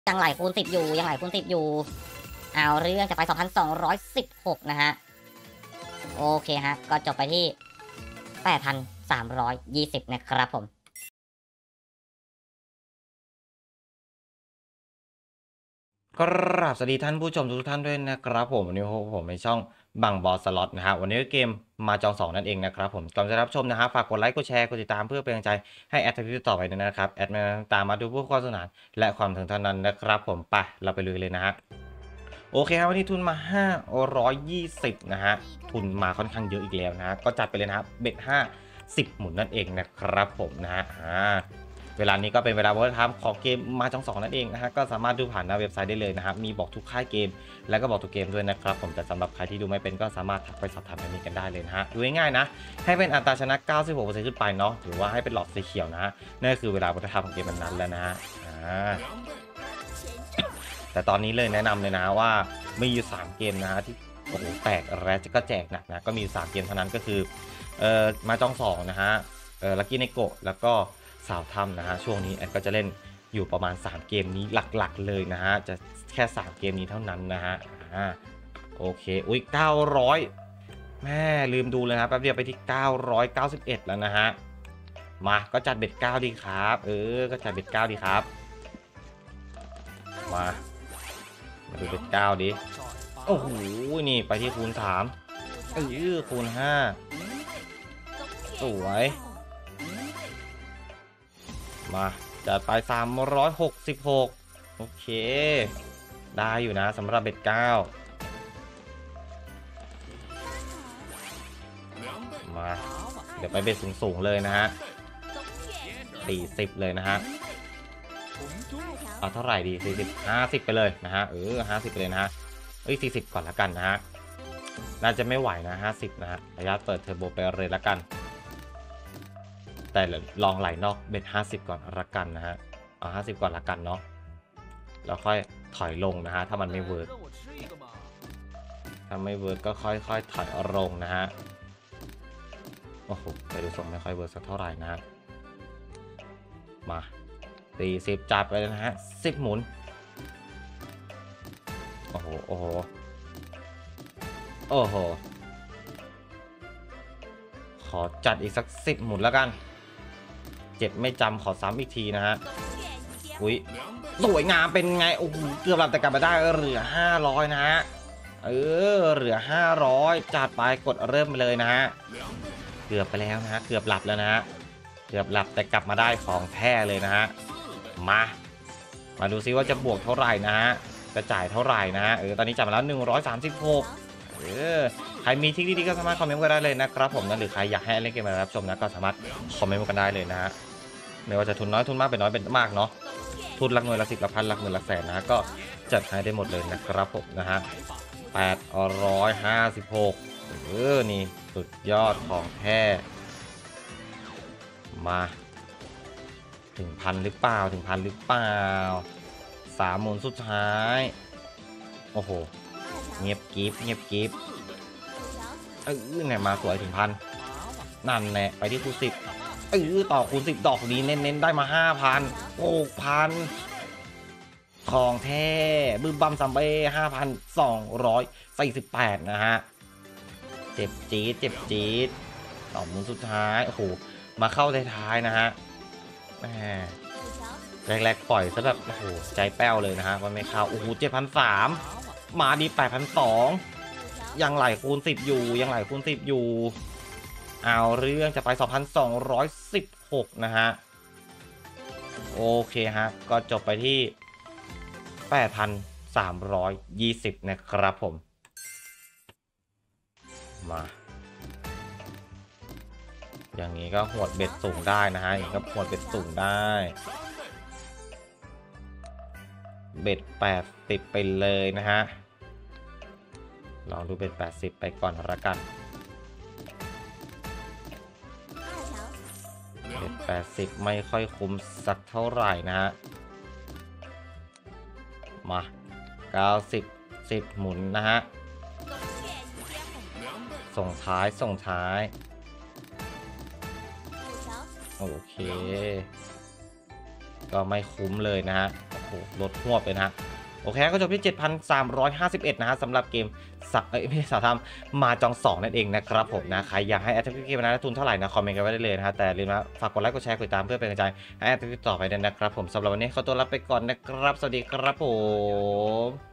ยังไหลคูณ10อยู่ยังไหลคูณ10อยู่เอาเรื่องจะไป2,216นะฮะโอเคฮะก็จบไปที่8,320นะครับผมกราบสวัสดีท่านผู้ชมทุกท่านด้วยนะครับผมวันนี้ผมในช่องบังบอสสล็อตนะฮะวันนี้เกมมาจอง2นั่นเองนะครับผมก่อนจะรับชมนะฮะฝากกดไลค์กดแชร์กดติดตามเพื่อเป็นกำลังใจให้แอดทวิตต่อไปนะครับแอดมาตามมาดูพวกความสนุกและความถึงเท่านั้นนะครับผมไปเราไปลุยเลยนะฮะโอเคครับวันนี้ทุนมา520นะฮะทุนมาค่อนข้างเยอะอีกแล้วนะก็จัดไปเลยนะครับเบ็ด50หมุนนั่นเองนะครับผมนะฮะเวลานี้ก็เป็นเวลาเวิร์คทัมของเกมมาจอง2นั่นเองนะฮะก็สามารถดูผ่านหน้าเว็บไซต์ได้เลยนะครับมีบอกทุกค่ายเกมแล้วก็บอกทุกเกมด้วยนะครับผมแต่สำหรับใครที่ดูไม่เป็นก็สามารถทักไปสอบถามแบบนี้กันได้เลยนะฮะดูง่ายๆนะให้เป็นอัตราชนะ 96% ขึ้นไปเนาะหรือว่าให้เป็นหลอดสีเขียวนะฮะนั่นคือเวลาเวิร์คทัมของเกมนั้นแล้วนะฮะแต่ตอนนี้เลยแนะนำเลยนะว่ามีอยู่3เกมนะฮะที่โอ้โหแตกและก็แจกหนักนะก็มี3เกมเท่านั้นก็คือมาจอง2นะฮะลัคกี้เนโกะแล้วก็สาวถ้ำนะฮะช่วงนี้แอดก็จะเล่นอยู่ประมาณ3เกมนี้หลักๆเลยนะฮะจะแค่3เกมนี้เท่านั้นนะฮะโอเคอุ้ย900แม่ลืมดูเลยนะแป๊บเดียวไปที่991แล้วนะฮะมาก็จัดเบ็ด9ดีครับก็จัดเบ็ด9ดีครับมาดูเบ็ด9ดิโอ้โหนี่ไปที่คูณ3คูณ5สวยมาจัดไป366โอเคได้อยู่นะสำหรับเบ็ด9มาเดี๋ยวไปเบ็ดสูงๆเลยนะฮะ40เลยนะฮะเอาเท่าไหร่ดี40 50ไปเลยนะฮะ50ไปเลยนะฮะ40ก่อนละกันนะฮะน่าจะไม่ไหวนะ50นะฮะระยะเปิดเทอร์โบไปเลยละกันแต่ลองไหลนอกเบ็ด50ก่อนละกันนะฮะเอา50ก่อนละกันเนาะแล้วค่อยถอยลงนะฮะถ้ามันไม่เวิร์กถ้าไม่เวิร์กก็ค่อยๆถอยลงนะฮะโอ้โหแต่ดูทรงไม่ค่อยเวิร์กสักเท่าไหร่นะมา40จับไปเลยนะฮะ10หมุนโอ้โหโอ้โหโอ้โหขอจัดอีกสัก10หมุนแล้วกัน7ไม่จำขอซ้ำอีกทีนะฮะอุ้ยสวยงามเป็นไงโอ้โหเกือบหลับแต่กลับมาได้เหลือ500นะฮะเหลือ500จัดไปกดเริ่มไปเลยนะฮะเกือบไปแล้วนะฮะเกือบหลับแล้วนะฮะเกือบหลับแต่กลับมาได้ของแท้เลยนะฮะมาดูซิว่าจะบวกเท่าไหร่นะฮะจะจ่ายเท่าไหร่นะฮะตอนนี้จ่ายมาแล้ว136ใครมีทริคดีๆก็สามารถคอมเมนต์กันได้เลยนะครับผมนะหรือใครอยากให้เล่นเกมมารับชมนะก็สามารถคอมเมนต์กันได้เลยนะฮะไม่ว่าจะทุนน้อยทุนมากเป็นน้อยเป็นมากเนาะทุนหลักหน่วยหลัก10หลักพันหลักหมื่นหลักแสนนะก็จัดให้ได้หมดเลยนะครับผมนะฮะ856นี่สุดยอดของแท้มาถึงพันหรือเปล่าถึงพันหรือเปล่า3หมุนสุดท้ายโอ้โหเงียบกีบเงียบกีบเนี่ยมาสวยถึงพันนั่นแหละไปที่คูณ10ต่อคูณ10ดอกนี้เน้นๆได้มา 5,000 6,000ของแท้บึ้มบัมซัมเบ้5,248นะฮะเจ็บจี๊ดเจ็บจี๊ดต่อหมุนสุดท้ายโอ้โหมาเข้าท้ายๆนะฮะแรกๆปล่อยซะแบบโอ้โหใจแป้วเลยนะฮะว่าไม่เข้าโอ้โห7,300มาดี8,200ยังไหลคูณ10อยู่ยังไหลคูณ10อยู่เอาเรื่องจะไป2,216นะฮะโอเคฮะก็จบไปที่8,320นะครับผมมาอย่างนี้ก็หวดเบ็ดสูงได้นะฮะอย่างนี้ก็หวดเบ็ดสูงได้เบ็ด80ไปเลยนะฮะลองดูเบ็ด80ไปก่อนละกันเบ็ด80ไม่ค่อยคุ้มสักเท่าไหร่นะฮะมา90 10หมุนนะฮะส่งท้ายโอเคก็ไม่คุ้มเลยนะฮะหลดหวบเลยนะฮะโอเคก็จบที่ 7,351 นะฮะสำหรับเกมไม่ใช่สาวทำมาจอง2นั่นเองนะครับผมนะใครอยากให้แอดทิเกมนะทุนเท่าไหร่นะคอมเมนต์กันไว้ได้เลยนะฮะแต่ลืมนะฝากกดไลค์กดแชร์กดติดตามเพื่อเป็นกำลังใจให้แอดทิเกต่อไปด้วยนะครับผมสำหรับวันนี้ขอตัวลาไปก่อนนะครับสวัสดีครับผม